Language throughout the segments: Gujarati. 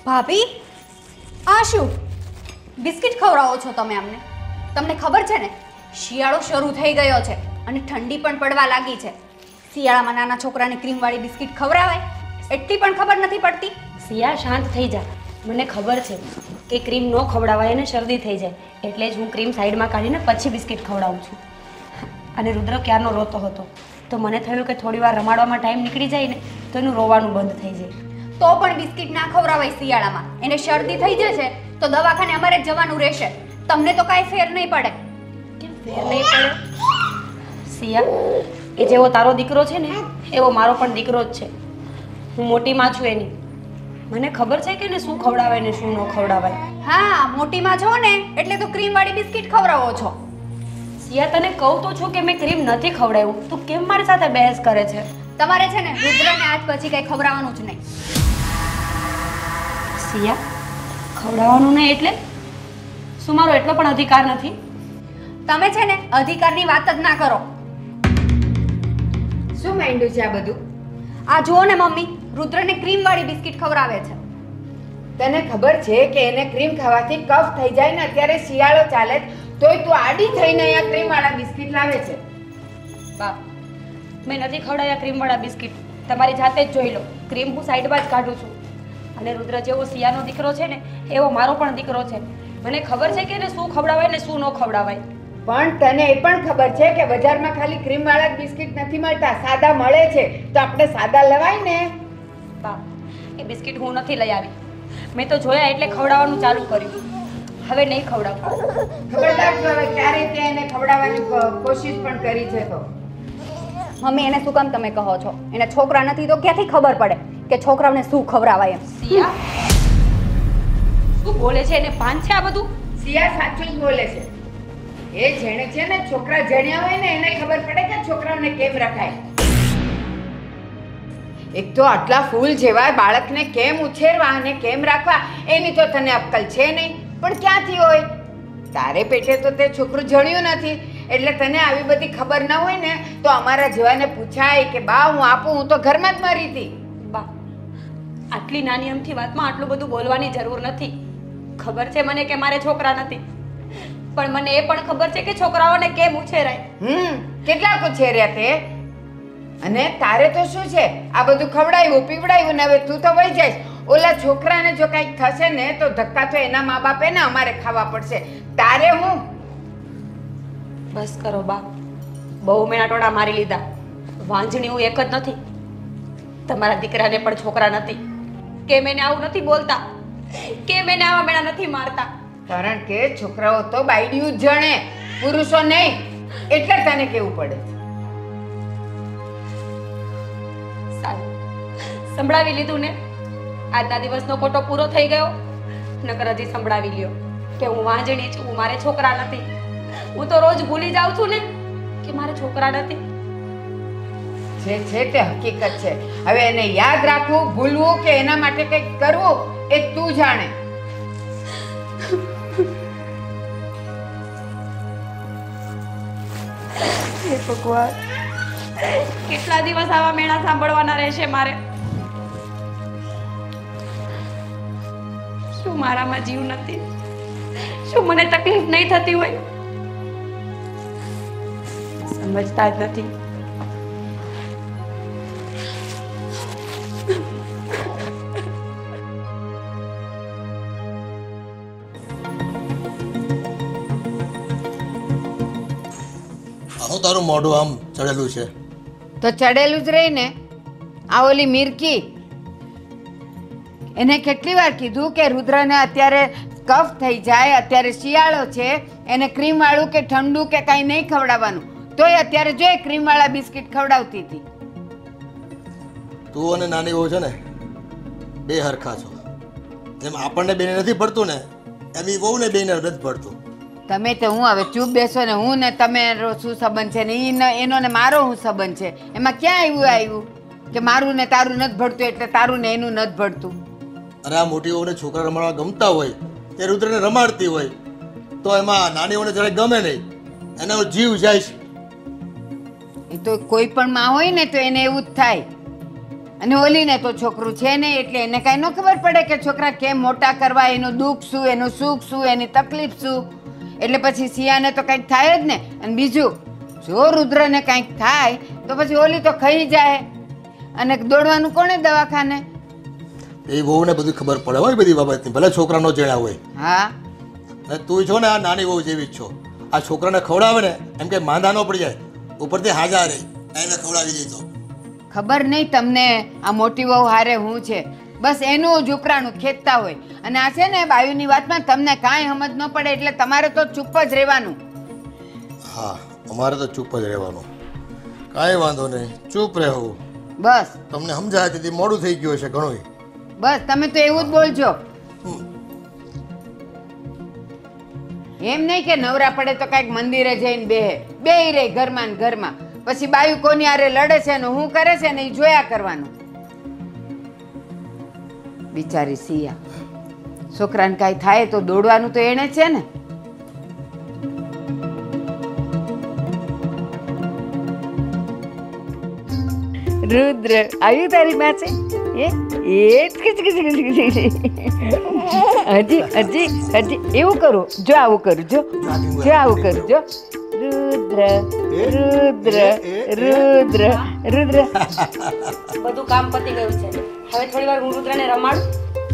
ભાભી, આ શું બિસ્કિટ ખવડાવો છો તમે અમને? તમને ખબર છે ને શિયાળો શરૂ થઈ ગયો છે અને ઠંડી પણ પડવા લાગી છે. શિયાળામાં નાના છોકરાને ક્રીમવાળી બિસ્કિટ ખવડાવાય એટલી પણ ખબર નથી પડતી. સિયા, શાંત થઈ જા. મને ખબર છે કે ક્રીમ ન ખવડાવાય અને શરદી થઈ જાય, એટલે જ હું ક્રીમ સાઈડમાં કાઢીને પછી બિસ્કિટ ખવડાવું છું. અને રુદ્ર ક્યારનો રોતો હતો, તો મને થયું કે થોડી વાર રમાડવામાં ટાઈમ નીકળી જાય ને તો એનું રોવાનું બંધ થઈ જાય. તો પણ બિસ્કિટ ના ખવડાવાય શિયાળામાં. એને શરદી થઈ જશે તો દવાખાને અમારે જ જવાનું રહેશે. તમને તો કાંઈ ફેર નહીં પડે. કેમ ફેર નહીં પડે? સિયા, એ જેવો તારો દીકરો છે ને એવો મારો પણ દીકરો જ છે. હું મોટી માં છું એની. મને ખબર છે કે એને શું ખવડાવાય ને શું ન ખવડાવાય. હા, મોટીમાં છો ને એટલે તો ક્રીમવાળી બિસ્કિટ ખવડાવો છો. સિયા, તને કહું તો છું કે મેં ક્રીમ નથી ખવડાવ્યું. તું કેમ મારી સાથે બહેસ કરે છે? તમારે છે ને રુદ્રને આજ પછી કંઈ ખવડાવવાનું જ નહીં. સિયા, ખવડાવવાનું નહીં એટલે શું મારો એટલો પણ અધિકાર નથી? તમે છે ને અધિકારની વાત જ ના કરો. શું માંડ્યું છે આ બધું? આ જુઓ ને મમ્મી, રુદ્રને ક્રીમવાળી બિસ્કિટ ખવડાવે છે. તને ખબર છે કે એને ક્રીમ ખાવાથી કફ થઈ જાય ને અત્યારે શિયાળો ચાલે તોય તું આડી થઈને અહીંયા ક્રીમ વાળા બિસ્કિટ લાવે છે. બાપ, મેં નથી ખવડાવ્યા ક્રીમવાળા બિસ્કિટ. તમારી જાતે જ જોઈ લો. ક્રીમ હું સાઈડમાં જ કાઢું છું. અને રુદ્ર જેવો સિયાનો દીકરો છે ને એવો મારો પણ દીકરો છે. મને ખબર છે કે એને શું ખવડાવાય ને શું ન ખવડાવાય. પણ તને એ પણ ખબર છે કે બજારમાં ખાલી ક્રીમ વાળા બિસ્કિટ નથી મળતા, સાદા મળે છે. તો આપણે સાદા લેવાય ને. બાપ, એ બિસ્કિટ હું નથી લઈ આવી. મેં તો જોયા એટલે ખવડાવવાનું ચાલુ કર્યું. હવે નહીં ખવડાવું. ખબરદાર જો હવે ક્યારેય તે એને ખવડાવવાની કોશિશ પણ કરી છે તો. મમ્મી, એને શું કામ તમે કહો છો? એને છોકરા નથી તો ક્યાંથી ખબર પડે કે છોકરાઓને શું ખવડાવાય એમ? સિયા, શું બોલે છે? એને ભાન છે આ બધું? સિયા સાચું જ બોલે છે. એ જેણે છે ને છોકરા જણ્યા હોય ને એને ખબર પડે કે છોકરાઓને કેમ રખાય. એક તો આટલા ફૂલ જેવા બાળકને કેમ ઉછેરવા અને કેમ રાખવા એની તો તને અક્કલ છે નહીં. પણ ક્યાંથી હોય? તારે પેટે તો તે છોકરું જણ્યું નથી એટલે તને આવી બધી ખબર ના હોય ને તો અમારા જેવાને પૂછાય કે બા હું આપું, હું તો ઘરમાં જ મરી હતી. બા, આટલી નાની અમથી વાતમાં આટલું બધું બોલવાની જરૂર નથી. ખબર છે મને કે મારે છોકરા નથી, પણ મને એ પણ ખબર છે કે છોકરાઓને કેમ ઉછેરાય. કેટલાક ઉછેર્યા તે? અને તારે તો શું છે, આ બધું ખવડાવ્યું પીવડાવ્યું ને હવે તું તો વહી જઈશ. ઓલા છોકરાને જો કંઈક થશે ને તો ધક્કા તો એના મા બાપે ને અમારે ખાવા પડશે. તારે હું? બસ કરો બા, બહુ મેણા ટોણા મારી લીધા. વાંજણી હું એક જ નથી, તમારા દીકરાને પણ છોકરા નથી. કેમ એને આવું નથી બોલતા? કેમ એને આવા મેણા નથી મારતા? કારણ કે છોકરાઓ તો બાયડીયું જ જણે, પુરુષો નહીં. એટલે તને કેવું પડે. સારું, સંભળાવી લીધું ને? આજના દિવસનો કોટો પૂરો થઈ ગયો. નકર હજી સંભળાવી લ્યો કે હું વાંજણી છું, મારે છોકરા નથી. હું તો રોજ ભૂલી જાઉં છું ને કે મારે છોકરા નથી. જે છે તે હકીકત છે. હવે એને યાદ રાખવું, ભૂલવું કે એના માટે કંઈક કરવું એ તું જાણે. હે ભગવાન, કેટલા દિવસ આવા મેણા સાંભળવાના રહેશે મારે? શું મારામાં જીવ નથી? શું મને તકલીફ નહીં થતી હોય? સમજતા જ નથી. આવું તારું મોઢું આમ ચડેલું છે? તો ચડેલું જ રહી ને. આ ઓલી મિરકી, એને કેટલી વાર કીધું કે રુદ્રને અત્યારે કફ થઈ જાય, અત્યારે શિયાળો છે, એને ક્રીમ વાળું કે ઠંડુ કે કાંઈ નહીં ખવડાવવાનું. તોય અત્યારે જો એ ક્રીમ વાળા બિસ્કિટ ખવડાવતી હતી. તું અને નાની વહુ છે ને બે હરખા છો. જેમ આપણને બેને નથી પડતું ને એમ એ વહુ ને બેને નથી પડતું. તમે તો હું હવે ચૂપ બેસો ને હું ને તમે શું સંબંધ છે ને એનો ને મારો શું સંબંધ છે? એમાં ક્યાં આવ્યું કે મારું ને તારું નથી ભળતું એટલે તારું ને એનું નથી ભળતું? અરે આ મોટી વહુને છોકરા રમાડવા ગમતા હોય, એ રુદ્રને રમાડતી હોય તો એમાં નાની વહુને જરાય ગમે નહીં, એનો જીવ જાય છે. એ તો કોઈ પણ માં હોય ને તો એને એવું જ થાય. અને ઓલીને તો છોકરું છે નહીં એટલે એને કાંઈ ન ખબર પડે કે છોકરા કેમ મોટા કરવા, એનું દુઃખ શું, એનું સુખ શું, એની તકલીફ શું. એટલે પછી સિયાને તો કંઈક થાય જ ને. અને બીજું, જો રુદ્રને કંઈક થાય તો પછી ઓલી તો ખાઈ જાય અને દોડવાનું કોણે દવાખાને. એ વહુને બધું ખબર પડે હોય બધી બાબતની, ભલે છોકરા ન જણ્યા હોય. હા, ને તું છો ને આ નાની વહુ જેવી જ છો. આ છોકરાને ખવડાવે ને એમ કે માંદા ન પડી જાય, ઉપરથી હાજા રહે એને ખવડાવી દીધો. ખબર નહીં તમને આ મોટી વહુ હારે હું છે, બસ એનું જ ઉપરાણું ખેંચતા હોય. અને આ છે ને બાયુની વાતમાં તમને કાંઈ સમજ ન પડે એટલે તમારે તો ચૂપ જ રહેવાનું. હા, અમારે તો ચૂપ જ રહેવાનું, કાંઈ વાંધો નહીં, ચૂપ રહેવું. બસ તમને સમજાય તેથી મોડું થઈ ગયું છે ઘણું. બસ તમે તો એવું જ બોલજો. એમ નહીં કે નવરા પડે તો કાંઈક મંદિરે જઈને બેહી રહે ઘરમાં ને ઘરમાં. પછી બાયુ કોની હારે લડે છે ને હું કરે છે ને એ જોયા કરવાનું. બિચારી સિયા, છોકરાને કાંઈ થાય તો દોડવાનું તો એણે છે ને. રુદ્ર આવ્યું તારી પાસે? હજી હજી હજી એવું કરું, જો આવું કરું, જો આવું કરું, જો રુદ્ર રુદ્ર રુદ્ર રુદ્ર. બધું કામ પતી ગયું છે. હવે થોડી વાર હું રુદ્રને રમાડું.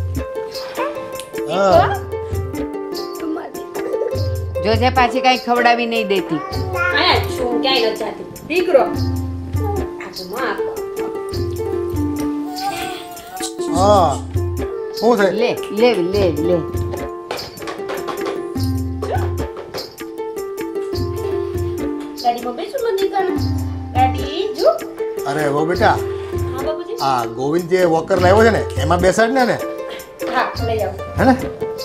જોજે પાછી કઈ ખવડાવી નહીં દેતી. અહીંયા છું, ક્યાંય નથી જાતી. દીકરો આ તો માં આપો. હા, શું છે? લે લે લે લે. ગાડીમાં બેસું મને દીકરાને. ગાડી જો. અરે હો બેટા, હા બાબુજી. આ ગોવિંદ જે વોકર લાવ્યો છે ને એમાં બેસાડ ને. હા, લઈ આવો. હે ને?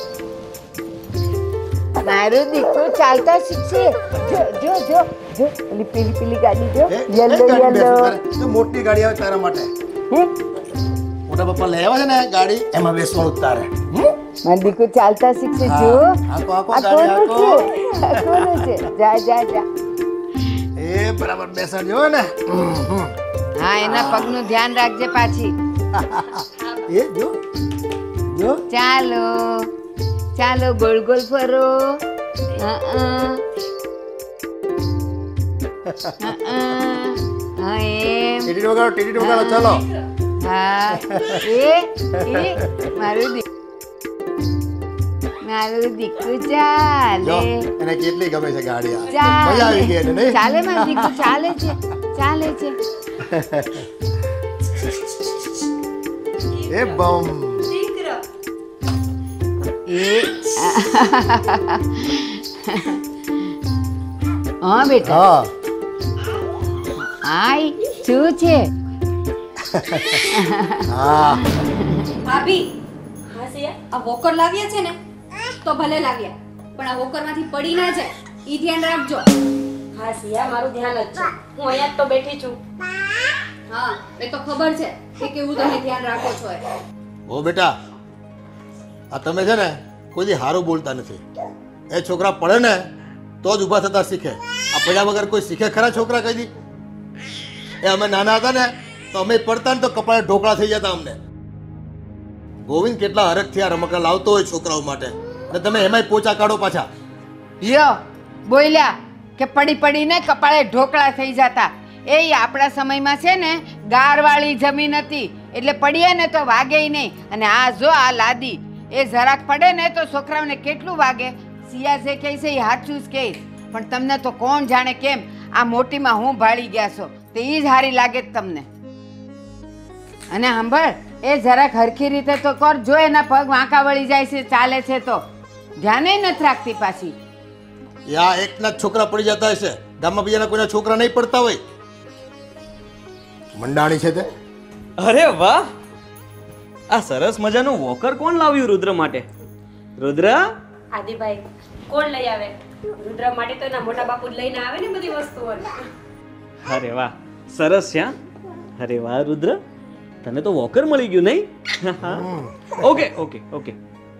મારું દીકરું ચાલતા શીખશે. જો જો જો જો પેલી પેલી પેલી ગાડી જો, એ યલો ગાડી બેસું યલો. તારે. તો મોટી ગાડી આવે તારા માટે. મોટા પપ્પા લઈ આવ્યા છે ને ગાડી, એમાં બેસવાનું જ તારે. મારું દીકરું ચાલતા શીખશે. જો આખો આખો આ ગાડી કોનું આખો. છે? આ કોનું છે? જા જા જા. એ બરાબર બેસાડજો હો ને. હા, એના પગનું ધ્યાન રાખજે પાછી. એ જો જો. ચાલો ચાલો, ગોળ ગોળ ફરો. હા એમ. ટીટી વગાડો, ટીટી વગાડો, ચાલો. હા, એ મારું દીકરું જો ચાલે. એને કેટલી ગમે છે ગાડી આ. ચાલે. મજા આવી ગઈ એને નહીં? ચાલે મારું દીકરું, ચાલે છે ચાલે છે. એ બમ. દીકરો. એ હા બેટા. હા, આય શું છે? હા. ભાભી, હા સિયા. આ વોકર લાવ્યા છે ને તો ભલે લાવ્યા, પણ આ વોકરમાંથી પડી ના જાય ઈ ધ્યાન રાખજો. હા સિયા, મારું ધ્યાન જ છે. હું અહીંયા જ તો બેઠી છું. હા, એ તો ખબર છે કે કેવું તમે ધ્યાન રાખો છો એ. ઓ બેટા, આ તમે છે ને કોઈ દી સારું બોલતા નથી. એ છોકરા પડે ને તો જ ઊભા થતા શીખે. આ પડ્યા વગર કોઈ શીખે ખરા છોકરા કઈ દી? એ અમે નાના હતા ને તો અમે પડતા ને તો કપાળે ઢોકળા થઈ જતા અમને. ગોવિંદ કેટલા હરખથી આ રમકડા લાવતો હોય છોકરાઓ માટે, ને તમે એમાંય પોચા કાઢો પાછા. લ્યો બોલ્યા કે પડી પડીને કપાળે ઢોકળા થઈ જતા. એ આપણા સમયમાં છે ને ગારવાળી જમીન હતી એટલે પડીએ ને તો વાગે નહીં. અને આ જો આ લાદી એ જરાક પડે ને તો છોકરાઓને કેટલું વાગે. સિયા જે કહે છે એ સાચું જ કહે, પણ તમને તો કોણ જાણે કેમ આ મોટીમાં હું ભાળી ગયા છો તો એ જ હારી લાગે જ તમને. અને સાંભળ, એ જરાક હરખી રીતે તો કર. જો એના પગ વાંકા વળી જાય છે ચાલે છે તો ધ્યાને નથી રાખતી પાછી. આ એકના જ છોકરા પડી જતા હશે, ગામમાં બીજાના કોઈના છોકરા નહીં પડતા હોય. મંડાણી છે તે. અરે વાહ, આ સરસ મજાનું વોકર કોણ લાવ્યું રુદ્ર માટે? રુદ્ર, આદિભાઈ કોણ લઈ આવે? રુદ્ર માટે તો એના મોટા બાપુ જ લઈને આવે ને બધી વસ્તુઓ. અરે વાહ, સરસ છે. હા? અરે વાહ રુદ્ર, તને તો વોકર મળી ગયું નહીં? Okay okay okay.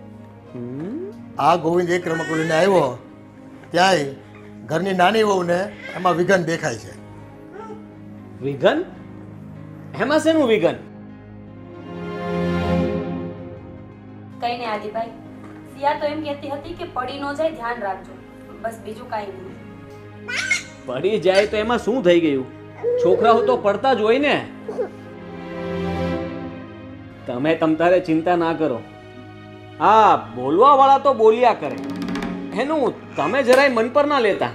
આ ગોવિંદ એક રમકડું લઈને આવ્યો ત્યાંય ઘરની નાની વહુને એમાં વિઘન દેખાય છે. વિઘન? એમાં શેનું વિઘન? કંઈ નહીં આદિભાઈ, સિયા તો એમ કહેતી હતી કે પડી ન જાય ધ્યાન રાખજો, બસ બીજું કાંઈ નહીં. પડી જાય તો એમાં શું થઈ ગયું? છોકરાઓ તો પડતા જ હોય ને. તમે તમતારે ચિંતા ના કરો. હા, બોલવા વાળા તો બોલ્યા કરે, એનું તમે જરાય મન પર ના લેતા.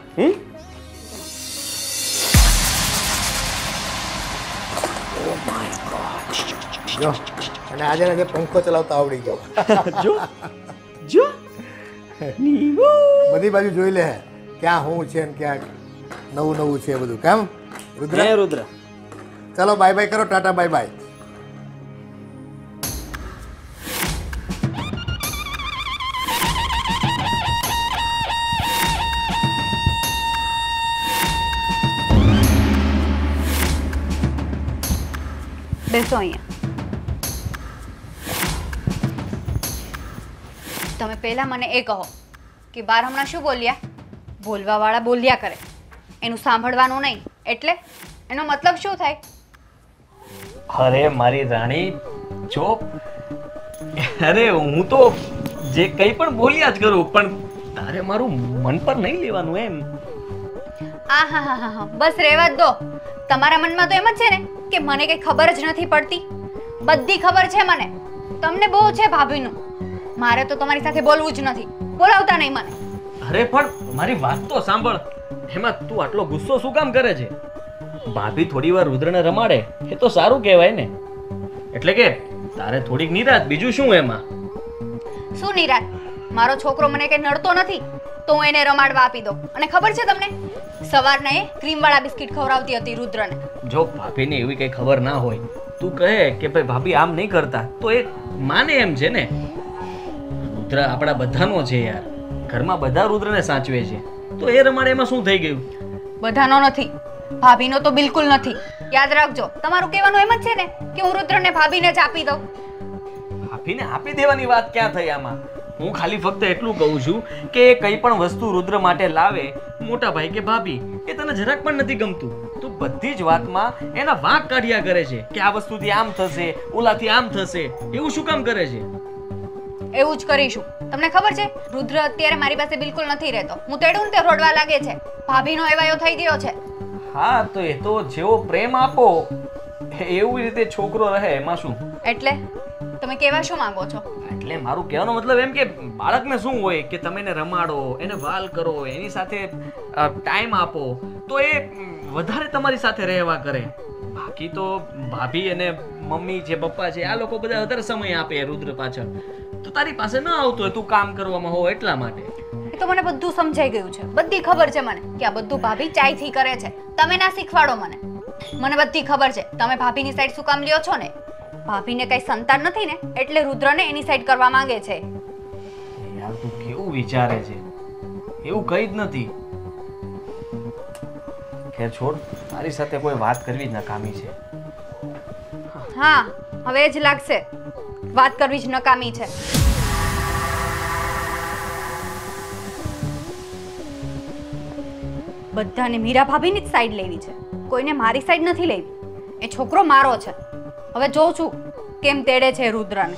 જો અને આજે ને પંખો ચલાવતા આવડી ગયો. જો જો નીવો. બધી બાજુ જોઈ લે ક્યાં હું છે ને ક્યાં નવું નવું છે બધું. કેમ રુદ્ર? હે રુદ્ર, ચલો બાય બાય કરો, ટાટા બાય બાય. બેસો અહીંયા. તમે પહેલા મને એ કહો કે બાર હમણાં શું બોલ્યા? બોલવા વાળા બોલ્યા કરે, એનું સાંભળવાનું નહીં, એટલે એનો મતલબ શું થાય? અરે મારી રાણી, જો અરે હું તો જે કંઈ પણ બોલ્યા જ કરું, પણ તારે મારું મન પર નહીં લેવાનું એમ. આ હા હા હા હા, બસ રહેવા જ દો. તમારા મનમાં તો એમ જ છે ને કે મને કઈ ખબર જ નથી પડતી. બધી ખબર છે મને. તમને બહુ છે ભાભીનું. મારે તો તમારી સાથે બોલવું જ નથી. બોલાવતા નહીં મને. અરે પણ મારી વાત તો સાંભળ. એમાં તું આટલો ગુસ્સો શું કામ કરે છે? ભાભી થોડી વાર રુદ્રને રમાડે એ તો સારું કહેવાય ને. એટલે કે તારે થોડીક નિરાત, બીજું શું એમાં? શું નિરાત? મારો છોકરો મને કઈ નડતો નથી તો હું એને રમાડવા આપી દઉં. અને ખબર છે તમને, સવારના એ ક્રીમ વાળા બિસ્કિટ ખવડાવતી હતી રુદ્રને. જો ભાભીને એવી કઈ ખબર ના હોય, તું કહે કે ભાઈ ભાભી આમ નહીં કરતા, તો એ માને એમ છે ને. રુદ્ર આપણા બધાનો છે યાર. ઘરમાં બધા રુદ્રને સાચવે છે, તો એ રમાડે એમાં શું થઈ ગયું? બધાનો નથી, ભાભીનો તો બિલકુલ નથી. યાદ રાખજો, તમારું કહેવાનું એમ જ છે ને કે હું રુદ્રને ભાભીને જ આપી દઉં. ભાભીને આપી દેવાની વાત ક્યાં થઈ આમાં? હું ખાલી ફક્ત એટલું કહું છું કે એ કઈ પણ વસ્તુ રુદ્ર માટે લાવે, મોટા ભાઈ કે ભાભી, એ તને જરાક પણ નથી ગમતું. તું બધી જ વાતમાં એના વાંક કાઢ્યા કરે છે કે આ વસ્તુથી આમ થશે, ઓલાથી આમ થશે. એવું શું કામ કરે છે? એવું જ કરીશું. તમને ખબર છે, રુદ્ર અત્યારે મારી પાસે બિલકુલ નથી રહેતો. હું તેડું ને તે રોડવા લાગે છે. ભાભીનો એવાયો થઈ ગયો છે. હા, તો એ તો જેવો પ્રેમ આપો એવી રીતે છોકરો રહે, એમાં શું? એટલે તમે કેવા શું માંગો છો? એટલે મારું કહેવાનો મતલબ એમ કે બાળકને શું હોય કે તમે એને રમાડો, એને વાલ કરો, એની સાથે ટાઈમ આપો, તો એ વધારે તમારી સાથે રહેવા કરે. બાકી તો ભાભી અને મમ્મી છે, પપ્પા છે, આ લોકો બધા વધારે સમય આપે રુદ્ર પાછળ. તો તારી પાસે ન આવતો હોય, તું કામ કરવામાં હો એટલા માટે. એ તો મને બધું સમજાઈ ગયું છે. બધી ખબર છે મને કે આ બધું ભાભી ચાઈથી કરે છે. તમે ના શીખવાડો મને. મને બધી ખબર છે. તમે ભાભીની સાઈડ શું કામ લ્યો છો ને? ભાભીને કઈ સંતાન નથી ને, એટલે રુદ્રને એની સાઈડ કરવા માંગે છે. યાર તું કેવું વિચારે છે? એવું કઈ જ નથી. ખેર છોડ, તારી સાથે કોઈ વાત કરવી જ નકામી છે. હા, હવે જ લાગશે વાત કરવી જ નકામી છે. બધાને મીરા ભાભીની જ સાઈડ લેવી છે, કોઈને મારી સાઈડ નથી લેવી. એ છોકરો મારો છે. હવે જોઉં છું કેમ તેડે છે રુદ્રને.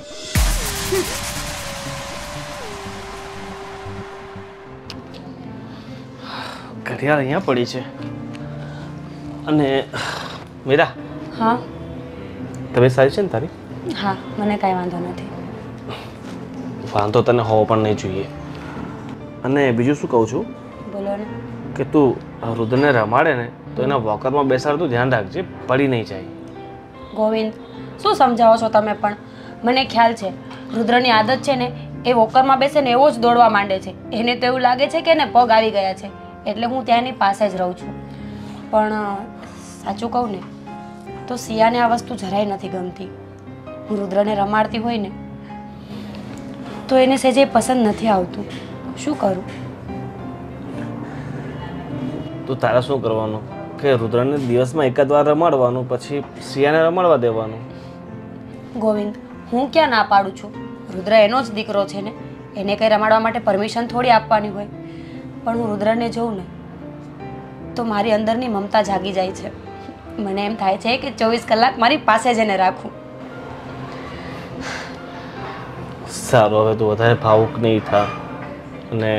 ઘડિયાળ અહીંયા પડી છે. અને મીરા, હા તબિયત સારી છે ને તારી? હા, મને કાંઈ વાંધો નથી. વાંધો તને હોવો પણ નહીં જોઈએ. અને બીજું શું કહું છું બોલો ને. કે તું રુદ્રને રમાડે ને તો એના વોકરમાં બેસાડતું ધ્યાન રાખજે, પડી નહીં જાય. ગોવિંદ, શું સમજાવો છો તમે પણ? મને ખ્યાલ છે, રુદ્રની આદત છે ને એ વોકરમાં બેસે ને એવો જ દોડવા માંડે છે. એને તો એવું લાગે છે કે એને પગ આવી ગયા છે, એટલે હું ત્યાંની પાસે જ રહું છું. પણ સાચું કહું ને તો સિયાને આ વસ્તુ જરાય નથી ગમતી. હું રુદ્રને રમાડતી હોય ને તો એને સહેજે પસંદ નથી આવતું. શું કરું? તો તારે શું કરવાનું કે રુદ્રને દિવસમાં એકાદ વાર રમાડવાનું, પછી સિયાને રમાડવા દેવાનું. ગોવિંદ, હું ક્યાં ના પાડું છું? રુદ્ર એનો જ દીકરો છે ને, એને કંઈ રમાડવા માટે પરમિશન થોડી આપવાની હોય. પણ હું રુદ્રને જોઉં ને તો મારી અંદરની મમતા જાગી જાય છે. મને એમ થાય છે કે 24 કલાક મારી પાસે જ એને રાખું. સારું, હવે તું વધારે ભાવુક નહીં થા. અને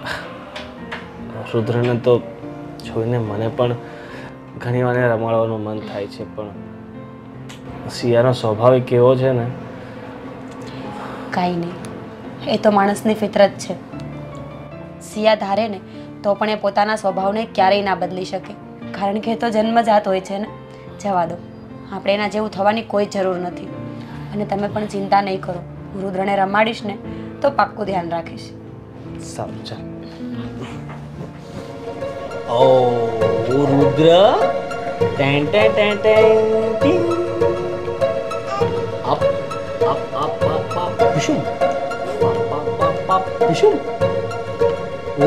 રુદ્રને તો જોઈને મને પણ ઘણી વાર રમાડવાનું મન થાય છે, પણ સિયાનો સ્વભાવ કેવો છે ને. કાંઈ નહીં, એ તો માણસની ફિતરત છે. સિયા ધારે ને તો પણ એ પોતાના સ્વભાવને ક્યારેય ના બદલી શકે, કારણ કે એ તો જન્મજાત હોય છે ને. જવા દો, આપણે એના જેવું થવાની કોઈ જરૂર નથી. અને તમે પણ ચિંતા નહીં કરો, હું રુદ્રને રમાડીશ ને તો પાક્કું ધ્યાન રાખીશ. સારું, ચાલ. ઓ રુદ્ર, ટેન ટેન ટેન ટેન ટીંગ. અપ અપ અપ અપ અપ વિશુમ. અપ અપ અપ અપ વિશુમ. ઓ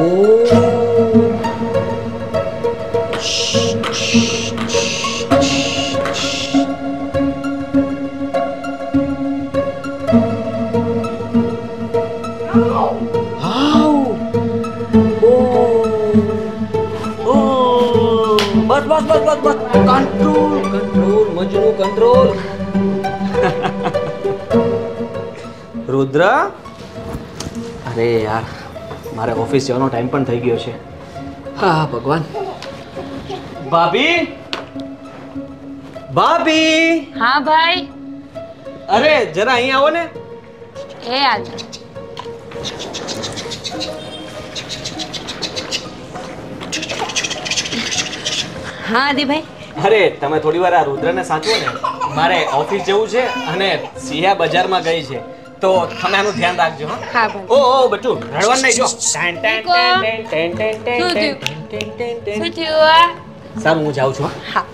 બસ બસ બસ બસ બસ. કંટ્રોલ કંટ્રોલ મજનુ કંટ્રોલ. રુદ્ર, અરે યાર, મારે ઓફિસ જવાનો ટાઈમ પણ થઈ ગયો છે. હા ભગવાન. ભાભી, ભાભી. હા ભાઈ. અરે જરા અહીં આવો ને. એ આજ હા આદિભાઈ. અરે તમે થોડી વાર આ રુદ્રને સાચવો ને, મારે ઓફિસ જવું છે અને સિયા બજારમાં ગઈ છે, તો તમે આનું ધ્યાન રાખજો. હા હા ભાઈ. ઓ ઓ બચ્ચુ, રડવાનું નહીં. જો ટેન ટેન નિકો. ટેન ટેન ટેન ટેન શું ટેન થયું? ટેન ટેન ટેન. શું થયું? સારું, હું જાઉં છું. હા.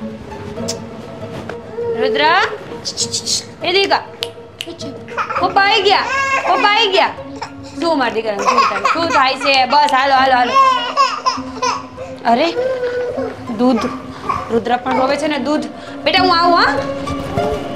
રુદ્ર, એ દીકા પપ્પા આવી ગયા, પપ્પા આવી ગયા. શું મારી દીકરાને શું થાય છે? બસ હાલો હાલો હાલો. અરે દૂધ, રુદ્ર પણ રોવે છે ને દૂધ. બેટા હું આવું. હા